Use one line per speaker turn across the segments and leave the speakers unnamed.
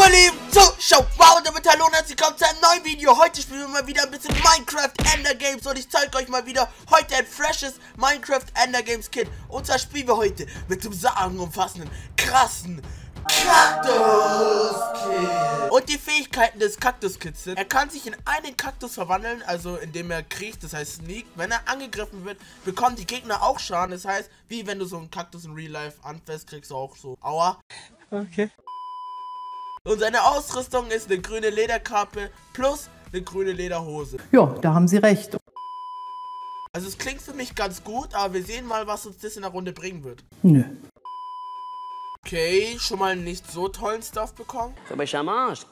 Lieben Zuschauer, wow, damit hallo und herzlich willkommen zu einem neuen Video. Heute spielen wir mal wieder ein bisschen Minecraft Ender Games und ich zeige euch mal wieder heute ein freshes Minecraft Ender Games Kit. Und zwar spielen wir heute mit dem sagenumfassenden, krassen Kaktus-Kit. Und die Fähigkeiten des Kaktus-Kits sind: er kann sich in einen Kaktus verwandeln, also indem er kriecht, das heißt sneakt. Wenn er angegriffen wird, bekommen die Gegner auch Schaden, das heißt, wie wenn du so einen Kaktus in Real Life anfasst, kriegst du auch so Aua.
Okay.
Und seine Ausrüstung ist eine grüne Lederkappe plus eine grüne Lederhose.
Ja, da haben Sie recht.
Also es klingt für mich ganz gut, aber wir sehen mal, was uns das in der Runde bringen wird.
Nö.
Okay, schon mal nicht so tollen Stuff bekommen.
So bei Charmage.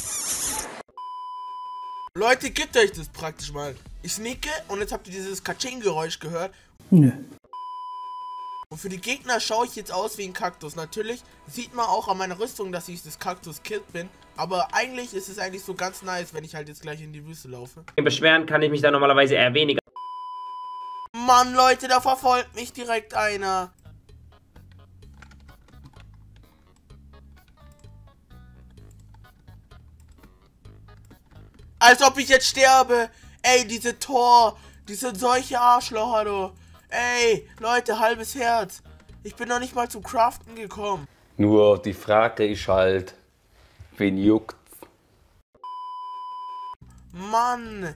Leute, gebt euch das praktisch mal. Ich sneake und jetzt habt ihr dieses Katsching-Geräusch gehört.
Nö.
Und für die Gegner schaue ich jetzt aus wie ein Kaktus. Natürlich sieht man auch an meiner Rüstung, dass ich das Kaktus-Kid bin. Aber eigentlich ist es eigentlich so ganz nice, wenn ich halt jetzt gleich in die Wüste laufe.
Beschweren kann ich mich da normalerweise eher weniger.
Mann, Leute, da verfolgt mich direkt einer. Als ob ich jetzt sterbe. Ey, diese Tor. Die sind solche Arschlocher, du. Ey, Leute, halbes Herz. Ich bin noch nicht mal zum Craften gekommen.
Nur die Frage ist halt, wen juckt?
Mann.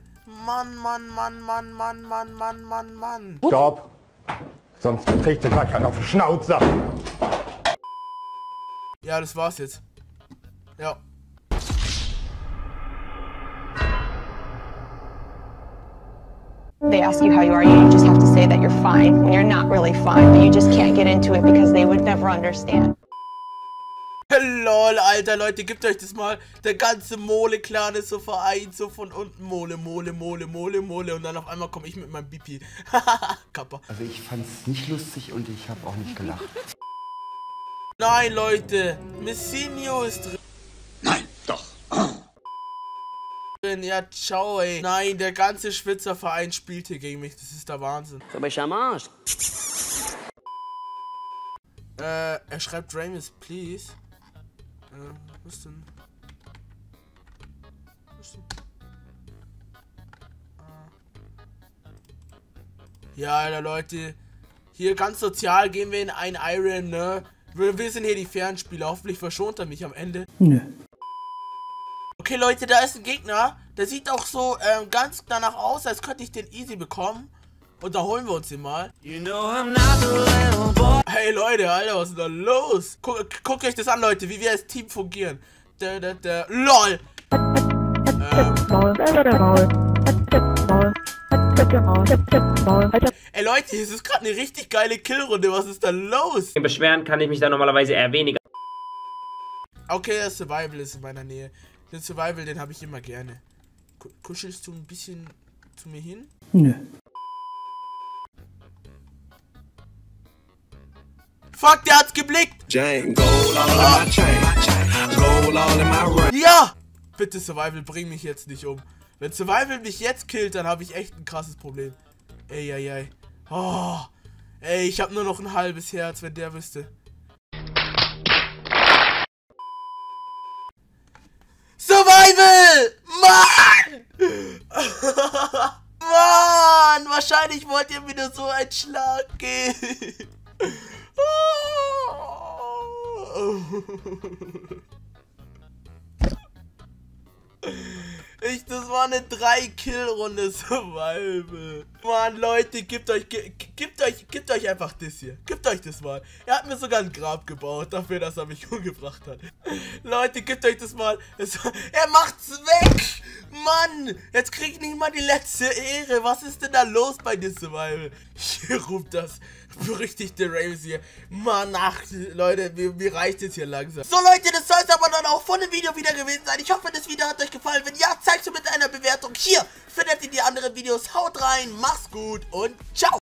Mann.
Stopp! Sonst kriegt ihr gleich einen auf die Schnauze.
Ja, das war's jetzt. Ja.
They ask you how you are, you just have to say that you're fine when you're not really fine, but you just can't get into it because they would never understand.
Lol, Alter, Leute, gebt euch das mal. Der ganze Mole-Clan ist so vereint, so von unten. Mole. Und dann auf einmal komme ich mit meinem Bipi. Kappa.
Also ich fand's nicht lustig und ich habe auch nicht gelacht.
Nein, Leute. Messinho ist drin.
Nein, doch.
Ja, ciao, ey. Nein, der ganze Schwitzerverein spielt hier gegen mich. Das ist der Wahnsinn.
So bei Charmage.
Er schreibt Ramis, please. Was denn? Ja, Alter, Leute. Hier ganz sozial gehen wir in ein Iron, ne? Wir sind hier die Fernspieler. Hoffentlich verschont er mich am Ende.
Nö.
Okay, Leute, da ist ein Gegner. Der sieht auch so ganz danach aus, als könnte ich den easy bekommen. Und da holen wir uns den mal. Hey, Leute, Alter, was ist da los? Guckt euch das an, Leute, wie wir als Team fungieren. LOL! Ey, Leute, hier ist gerade eine richtig geile Killrunde. Was ist da los?
Beschweren kann ich mich da normalerweise eher weniger.
Okay, der Survival ist in meiner Nähe. Den Survival, den habe ich immer gerne. Kuschelst du ein bisschen zu mir hin?
Nö.
Fuck, der hat's geblickt! Ja! Bitte, Survival, bring mich jetzt nicht um. Wenn Survival mich jetzt killt, dann habe ich echt ein krasses Problem. Ey. Oh. Ey, ich habe nur noch ein halbes Herz, wenn der wüsste. Survival! Mann! Mann! Wahrscheinlich wollt ihr mir nur so einen Schlag geben. Das war eine 3-Kill-Runde Survival. Mann, Leute, gebt euch einfach das hier. Gebt euch das mal. Er hat mir sogar ein Grab gebaut, dafür, dass er mich umgebracht hat. Leute, gebt euch das mal. Er macht's weg! Mann, jetzt krieg ich nicht mal die letzte Ehre. Was ist denn da los bei dir, Survival? Hier ruft das berüchtigte Rames hier. Mann, ach, Leute, mir reicht es hier langsam. So, Leute, das soll es aber dann auch von dem Video wieder gewesen sein. Ich hoffe, das Video hat euch gefallen. Wenn ja, zeigt es mit einer Bewertung. Hier findet ihr die anderen Videos. Haut rein, macht's gut und ciao.